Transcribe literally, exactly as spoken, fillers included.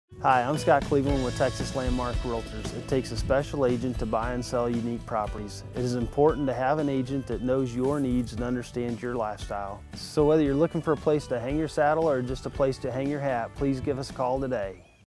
Hi, I'm Scott Cleveland with Texas Landmark Realtors. It takes a special agent to buy and sell unique properties. It is important to have an agent that knows your needs and understands your lifestyle. So whether you're looking for a place to hang your saddle or just a place to hang your hat, please give us a call today.